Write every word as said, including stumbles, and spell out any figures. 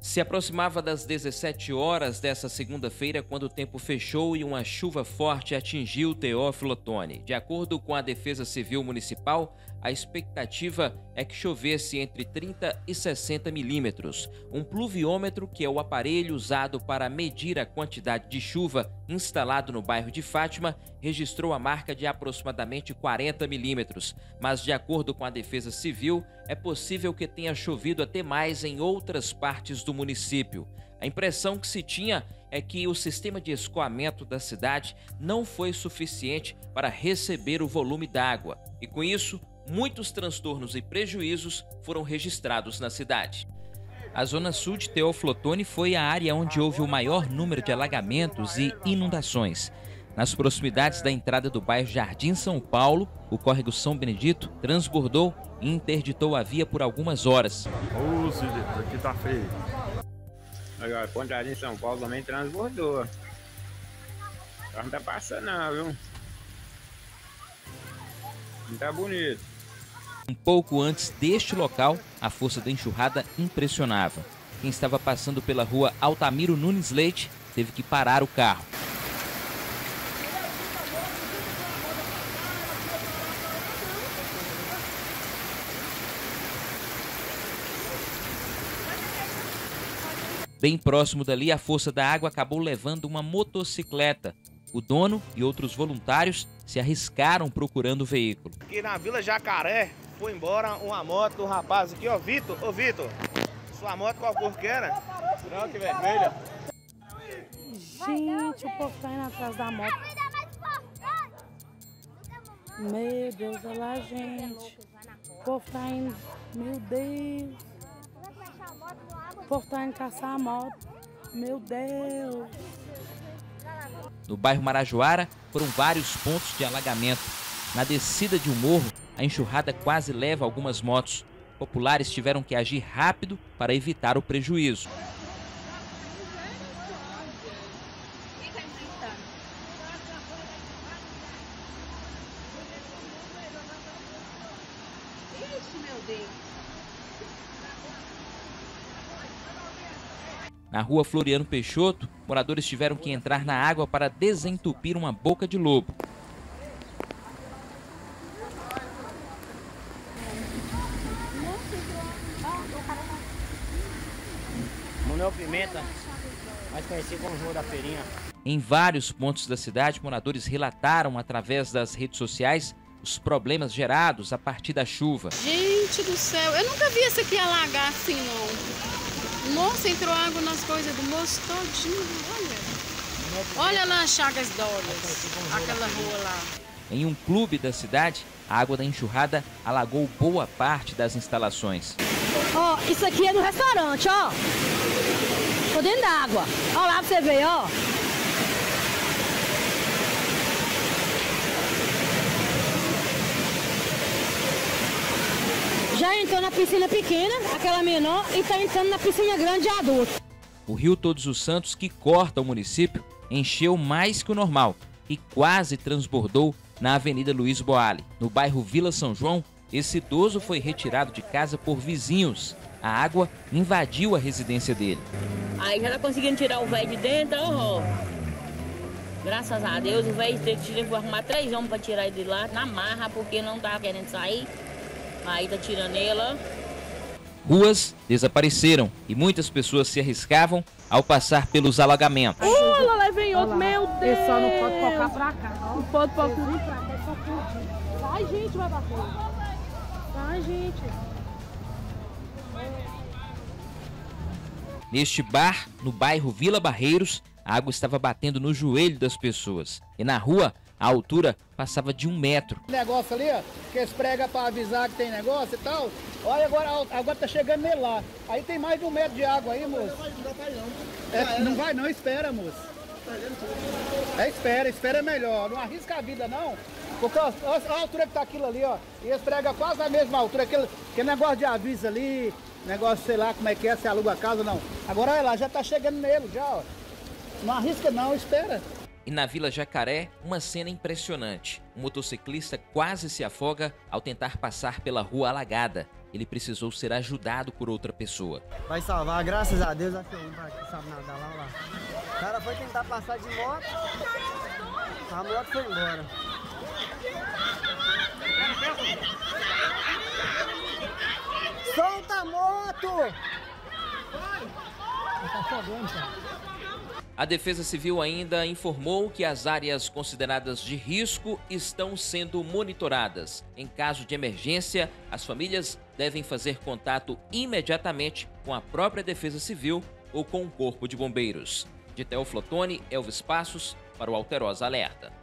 Se aproximava das dezessete horas dessa segunda-feira quando o tempo fechou e uma chuva forte atingiu Teófilo Otoni. De acordo com a Defesa Civil Municipal, a expectativa é que chovesse entre trinta e sessenta milímetros. Um pluviômetro, que é o aparelho usado para medir a quantidade de chuva instalado no bairro de Fátima, registrou a marca de aproximadamente quarenta milímetros. Mas, de acordo com a Defesa Civil, é possível que tenha chovido até mais em outras partes do município. A impressão que se tinha é que o sistema de escoamento da cidade não foi suficiente para receber o volume d'água. E com isso, muitos transtornos e prejuízos foram registrados na cidade. A zona sul de Teófilo Otoni foi a área onde houve o maior número de alagamentos e inundações. Nas proximidades da entrada do bairro Jardim São Paulo, o córrego São Benedito transbordou e interditou a via por algumas horas. Ô, Cid, aqui tá feio. Agora, o Jardim São Paulo também transbordou. O carro não tá passando não, viu? Não tá bonito. Um pouco antes deste local, a força da enxurrada impressionava. Quem estava passando pela rua Altamiro Nunes Leite teve que parar o carro. Bem próximo dali, a força da água acabou levando uma motocicleta. O dono e outros voluntários se arriscaram procurando o veículo. Aqui na Vila Jacaré, foi embora uma moto do rapaz aqui, ó, Vitor. Ô, Vitor, sua moto qual cor que era? Branca e vermelha. Gente, o povo tá indo atrás da moto. Meu Deus, olha lá, gente. O povo tá indo, meu Deus. O povo tá indo caçar a moto, meu Deus. No bairro Marajoara, foram vários pontos de alagamento. Na descida de um morro, a enxurrada quase leva algumas motos. Populares tiveram que agir rápido para evitar o prejuízo. Na rua Floriano Peixoto, moradores tiveram que entrar na água para desentupir uma boca de lobo. Manuel Pimenta, mais conhecido como Rua da Feirinha. Em vários pontos da cidade, moradores relataram através das redes sociais os problemas gerados a partir da chuva. Gente do céu, eu nunca vi isso aqui alagar assim, não. Nossa, entrou água nas coisas do moço todinho, olha. Olha lá as Chagas Dólares, aquela rua lá. Em um clube da cidade, a água da enxurrada alagou boa parte das instalações. Ó, oh, isso aqui é no restaurante, ó. Tô dentro da água. Ó lá pra você ver, ó. Já entrou na piscina pequena, aquela menor, e está entrando na piscina grande de adulto. O rio Todos os Santos, que corta o município, encheu mais que o normal e quase transbordou na Avenida Luiz Boali. No bairro Vila São João, esse idoso foi retirado de casa por vizinhos. A água invadiu a residência dele. Aí já tá conseguindo tirar o velho de dentro, ó. Graças a Deus, o velho teve que arrumar três homens para tirar ele de lá, na marra, porque não tava querendo sair. Aí tá tirando ela. Ruas desapareceram e muitas pessoas se arriscavam ao passar pelos alagamentos. Uh, lá vem outro, meu Deus. Ele só não pode tocar pra cá. Não pode tocar pra cá, só pode. Vai, gente, vai pra frente. Vai, gente. Neste bar, no bairro Vila Barreiros, a água estava batendo no joelho das pessoas. E na rua, a altura passava de um metro. Negócio ali, ó, que eles pregam para avisar que tem negócio e tal. Olha, agora, agora tá chegando nele lá. Aí tem mais de um metro de água aí, moço. Não vai não. É, não vai não, espera, moço. É, espera, espera é melhor. Não arrisca a vida, não. Porque ó, ó, a altura que tá aquilo ali, ó. E eles pregam quase a mesma altura. Aquele, aquele negócio de aviso ali, negócio, sei lá como é que é, se aluga a casa, não. Agora, olha lá, já tá chegando nele, já, ó. Não arrisca não, espera. E na Vila Jacaré, uma cena impressionante. Um motociclista quase se afoga ao tentar passar pela rua alagada. ele precisou ser ajudado por outra pessoa. Vai salvar, graças a Deus, achou um que sabe nadar lá, lá. O cara foi tentar passar de moto, a moto foi embora. Solta a moto! Tá fogando, cara. A Defesa Civil ainda informou que as áreas consideradas de risco estão sendo monitoradas. Em caso de emergência, as famílias devem fazer contato imediatamente com a própria Defesa Civil ou com o Corpo de Bombeiros. De Teófilo Otoni, Elvis Passos, para o Alterosa Alerta.